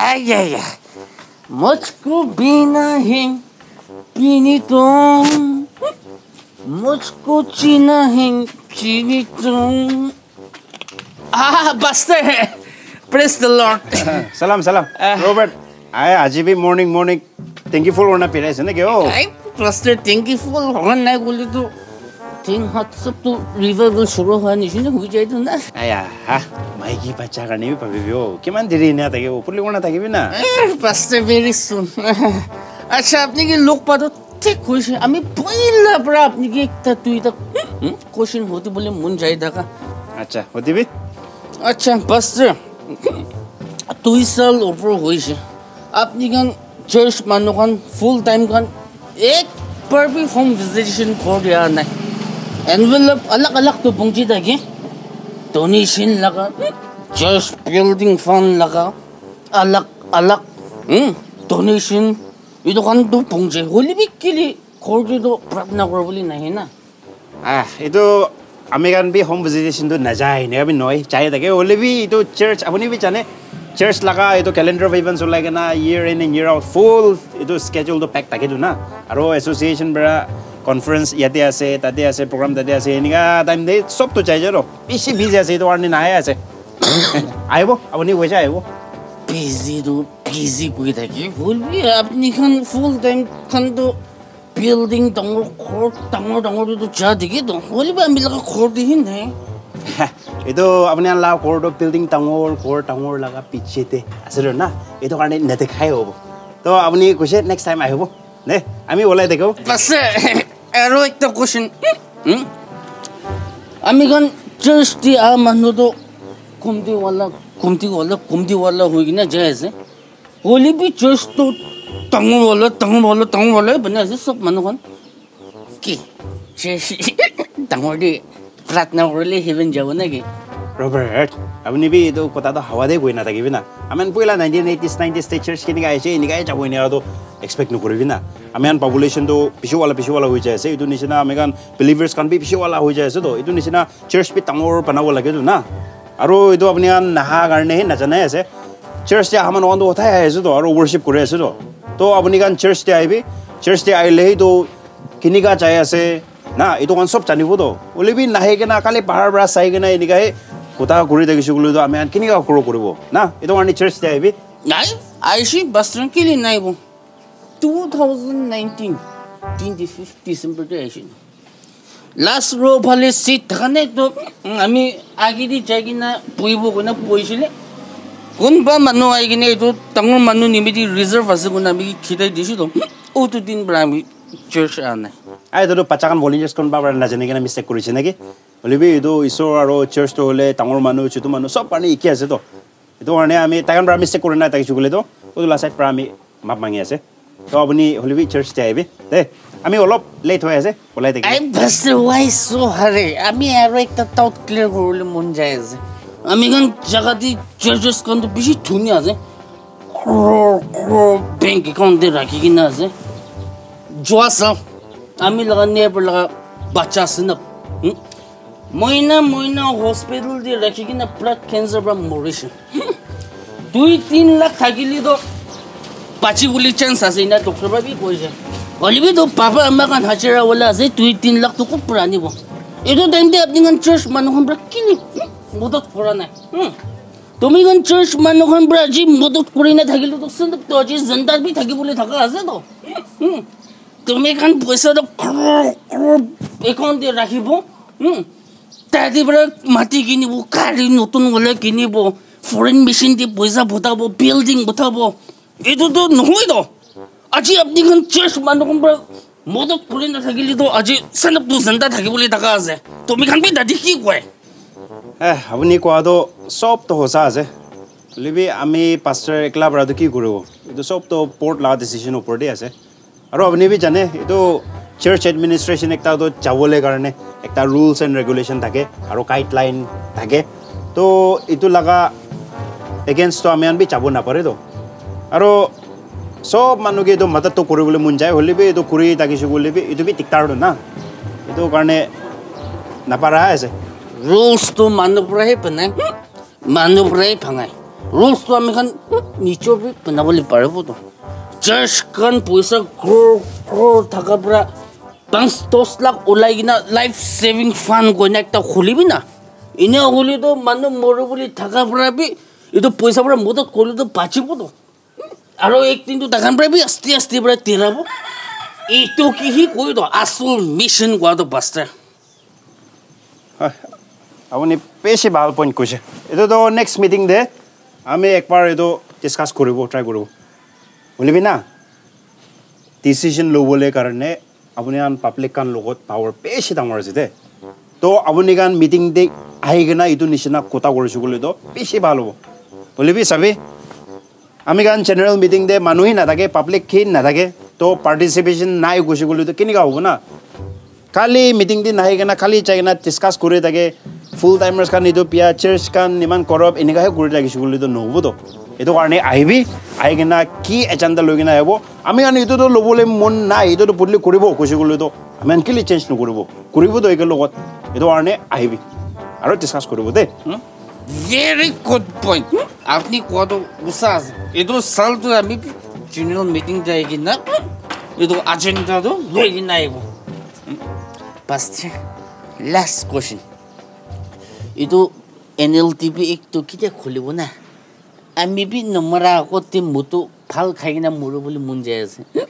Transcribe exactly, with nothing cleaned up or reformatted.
Ay, ay, ay. मुझको बिना है पीनी तो मुझको चीना है चीनी तो Ah, Buster. Praise the Lord. Salam, salam. Uh, Robert, I ajibi morning, morning. Thankful होना पड़ रहा है ना क्यों? I Buster, thankful होना बोले तो तीन हाथ सब तो river will शुरू हुआ नहीं शुरू हुई जाए तो ना? आया, हाँ, माइकी बच्चा करने भी पड़े भी हो. क्या मान देरी नहीं आता क्या वो पुलिस होना था क्या भी ना? Buster very soon. अच्छा अपने के लोग पातो ठीक खुश हैं. अमी पहला बड़ा अपने के एक था तू इधर क्वेश्चन होती बोले मुन जाए था का. अच्छा होती भी? अच्छा Buster. दो साल ऊपर हुई है. अपनी कन चर्च मानो कन फुल टाइम कन एक पर भी होम विजिटेशन कर दिया नहीं. एनवेलप अलग अलग तो पंक्ति था क्या? डोनेशन लगा, चर्च बिल्डिंग फंड लगा, अलग अलग हम्म डोनेशन ये तो कन तो पंक्ति होली भी के लिए कर दे तो प्रार्थना कर बोली नहीं ना? ah itu American भी home visitation तो न जाए नहीं अभी नॉय चाहिए था क्या होली भी तो church अपनी भी जाने church लगा ये तो calendar of events होगा ना year in and year out full ये तो schedule तो pack ताकि तो ना अरो association बड़ा conference याते ऐसे ताते ऐसे program ताते ऐसे इन्हीं का time दे सब तो चाहिए रो इसी busy ऐसे तो वार्ने ना आया ऐसे आये वो अपनी वजह आये वो busy तो busy कोई था क्या होली अपनी कन full time कन तो building tangor court tangor tangor itu jadi gitu. Boleh ba ambil lagi court di sini? Itu apa nih lah court building tangor court tangor laga pitch te. Asal na itu kan ini nanti kaya hobo. To apa nih question next time ayo hobo. Ne, kami boleh deko. Pas ero ekta question. Hmm? Kami kan church di amanu to kumti wala kumti wala kumti wala hogi na jayse. Boleh bi church to तंगो वाला तंगो वाला तंगो वाला बने ऐसे सब मनो कौन की तंगो D प्रार्थना करले हेवन जाओ ना की Robert अपनी भी तो कोता तो हवा दे कोई ना था कि भी ना अमेन पुला nineteen eighties nineties teachers की निकाय से निकाय जाओ इन्हें तो expect नुकरे भी ना अमेन population तो पिछो वाला पिछो वाला हुई जाए से इतु निशना अमेरिकन believers kan भी पिछो वाला हुई जाए से तो इतु निशना church भी तंगो और पना वाला के तो ना अरो इतु अपने यान नहा करने ही नचना है ऐसे church या हमारे वहाँ तो होता है ऐसे तो अरो worship करे ऐसे तो तो अपनी कान चर्च ते आई भी चर्च ते आई ले ही तो किन्हीं का चाहिए ऐसे ना ये तो कौन सब चानी वो तो बोले भी नहीं के ना काले पहाड़ बड़ा सही के ना ये निकाहे कोता कुरी तक शुक्ल तो हमें किन्हीं का करो करो वो ना ये तो वाणी चर्च ते आई भी नहीं आईशी बस्टन के लिए नहीं वो twenty nineteen twenty-fifth December ते आईशी last row वाले सीट खाने तो हमें आगे दी जाएगी ना पुई वो को ना पुई चले कौन बा मनो आएगी नहीं तो तंगो मनो निमिति रिजर्व ऐसे कोना भी खिदाई दिशी तो ओ तो दिन ब्राह्मी चर्च आना आये तो तो पचाकन volunteers कौन बाबर ना जाने के ना मिस्टेक करी चीज़ नहीं बोले भी तो इसोर आरो चर्च तो होले तंगो मनो चितु मनो सब पानी इक्की ऐसे तो इतो वाने हमें ताकन ब्राह्मी मिस्टेक करना ताकि शुक्ले तो वो तो लास्ट ब्राह्मी माप मांगे ऐसे तो अपनी होले भी चर्च जाए भी दे हमें ओलोप लेट हुआ ऐसे बोला थे आई बस वाई सो हरे हमें यार एक ताउट क्लियर करोले मुन जाए ऐसे अमेरिकन जगह दी चर्चेस कौन तो बिशी थूनी आजे क्रो क्रो बैंक अकाउंट दे रखी की ना आजे जोसा अमी लगा नेबर लगा बच्चा सिनप मोइना मोइना हॉस्पिटल दे रखी की ना ब्लड कैंसर बरा मोरिशन दो तीन लाख थाकी ली तो पाची बोली चांस आसे ना डॉक्टर बा भी कोई है वाली भी तो पापा अम्मा का हचरा वाला आसे दो तीन लाख तो कुछ पुरानी वो ये तो टाइम दे अपनी कन चर्च मानो हम बरा किनी मदत करा नहीं तुम्हीं कन चर्च मानो कन ब्राजी मदत करी ना थाकी लो तो संदक तो अजी जनता भी थाकी बोले थाका आसे तो तुम्हीं कन पैसा तो करोड़ करोड़ अकाउंट दे रखी बो ताकि बड़ा माटी किनी बो कारी नोटन वाला किनी बो फॉरेन मशीन दे पैसा बोता बो बिल्डिंग बोता बो ये तो तो नहीं तो अजी अपनी कन चर्च मानो कन ब्रा मदत करी ना थाकी लो तो अजी संदक तो जनता थाकी बोले थाका आसे तुम्हीं कन भी दादी की कोई eh अपनी को आदो सब तो होसा है लेकिन हमें पास्टर एकला बड़ा तो क्यों करो ये तो सब तो पोर्ट ला डिसीजन ऊपर दे ऐसे और अपनी भी जाने ये तो चर्च एडमिनिस्ट्रेशन एक ता तो चावले करने एक ता रूल्स एंड रेगुलेशन थाके और गाइडलाइन थाके तो ये तो लगा अगेंस्ट तो हमें भी चाबो ना पड़े तो और सब मानो के तो मदद तो करे बोले मुन जाए होले भी तो कुरी ताकि शु बोले भी ये तो भी टिकटार दो ना ये तो करने ना पा रहा है ऐसे rules to manu pray penang manu pray pangai rules to amikan নিচৰ বি বনাবলৈ পাৰিবতো চাৰ্চ কান পইচা ক্ৰ'ৰ ক্ৰ'ৰ থকাৰ পৰা পাঁচ দহ লাখ ওলাই কিনা লাইফ ছেভিং ফাণ্ড কইনা একটা খুলিবি না এনে হ'লেতো মানুহ মৰো বুলি থকাৰ পৰা বি এইটো পইচাৰ পৰা মদত কৰিলেতো বাচিবতো আৰু একদিনটো দেখান পৰা বি আস্তে আস্তে পৰা তেৰাব এইটো কি সি কৈ দ আচল মিছন কোৱাটো বাষ্টাৰ আপুনি বেছি ভাল পইণ্ট কৈছে এইটোতো নেক্সট মিটিং দে আমি একবাৰ এইটো ডিছকাছ কৰিব ট্ৰাই কৰিব বুলিবি না ডিচিশ্যন ল'বলৈ কাৰণে আপুনি আন পাব্লিক কান লগত পাৱাৰ বেছি ডাঙৰ আছে দে তো আপুনি কান মিটিং দে আহি কিনে এইটো নিচিনা কথা কৰিছোঁ বুলিতো বেছি ভাল হ'ব বুলিবি চাবি আমি কান জেনেৰেল মিটিং দে মানুহেই নাথাকে পাব্লিকখিনি নাথাকে তো পাৰ্টিচিপেশ্যন নাই গৈছে বুলিতো কেনেকুৱা হ'ব না খালি মিটিং দি নাহি কিনে খালি চাই কিনে ডিছকাছ কৰি থাকে ফুল টাইমাৰ্ছ কান এইটো পিয়া চাৰ্চ কান ইমান কৰক এনেকুৱাহে কৰি থাকিছোঁ বুলিতো নহ'বতো এইটো কাৰণে আহিবি আহি কিনে কি এজেণ্ডা লৈ কিনে আহিব আমি কাৰণ এইটোতো ল'বলৈ মন নাই এইটোতো বদলি কৰিব কৈছে বুলিতো আমি কেলৈ চেঞ্জ নকৰিব কৰিবতো একে লগত এইটো কাৰণে আহিবি আৰু ডিছকাছ কৰিব দেই ভেৰি গুড পইণ্ট আপুনি কোৱাটো উচা আছে এইটো চালটো আমি জেনেৰেল মিটিং যাই কিনা এইটো এজেণ্ডাটো লৈ কিনে আহিব পাঁচটা লাষ্ট কুৱেশ্যন এইটো এন এল টি ভি একটো কেতিয়া খুলিব না আমি বি নমৰা আগতে মোৰতো ভাল খাই কিনে মৰো বুলি মন যায় আছে